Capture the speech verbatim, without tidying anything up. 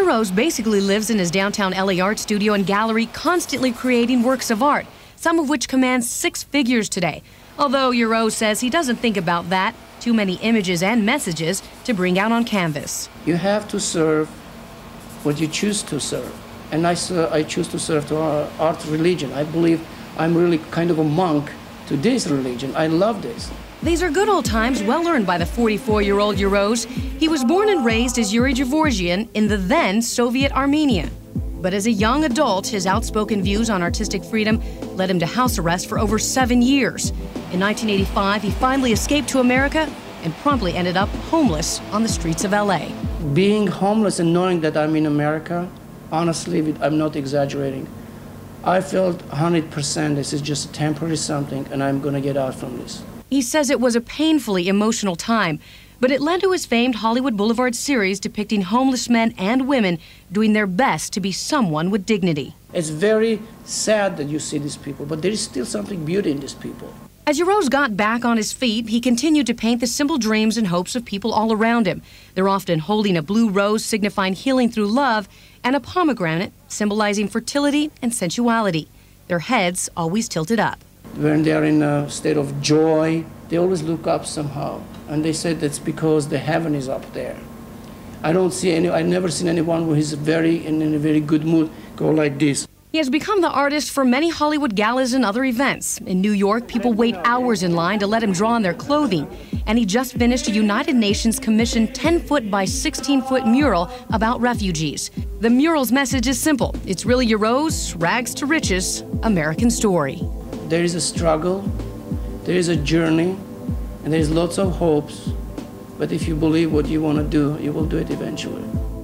Yuroz basically lives in his downtown L A art studio and gallery, constantly creating works of art, some of which command six figures today. Although Yuroz says he doesn't think about that, too many images and messages to bring out on canvas. You have to serve what you choose to serve. And I, I choose to serve to our art religion. I believe I'm really kind of a monk to this religion. I love this. These are good old times well earned by the forty-four-year-old Yuroz. He was born and raised as Yuri Gevorgian in the then Soviet Armenia. But as a young adult, his outspoken views on artistic freedom led him to house arrest for over seven years. In nineteen eighty-five, he finally escaped to America and promptly ended up homeless on the streets of L A. Being homeless and knowing that I'm in America, honestly, I'm not exaggerating, I felt one hundred percent this is just a temporary something and I'm going to get out from this. He says it was a painfully emotional time, but it led to his famed Hollywood Boulevard series depicting homeless men and women doing their best to be someone with dignity. It's very sad that you see these people, but there is still something beauty in these people. As Yuroz got back on his feet, he continued to paint the simple dreams and hopes of people all around him. They're often holding a blue rose signifying healing through love and a pomegranate symbolizing fertility and sensuality. Their heads always tilted up. When they're in a state of joy, they always look up somehow. And they said that's because the heaven is up there. I don't see any, I've never seen anyone who is very in, in a very good mood go like this. He has become the artist for many Hollywood galas and other events. In New York, people wait hours in line to let him draw on their clothing. And he just finished a United Nations commissioned ten foot by sixteen foot mural about refugees. The mural's message is simple. It's really Yuroz, rags to riches, American story. There is a struggle, there is a journey, and there's lots of hopes. But if you believe what you want to do, you will do it eventually.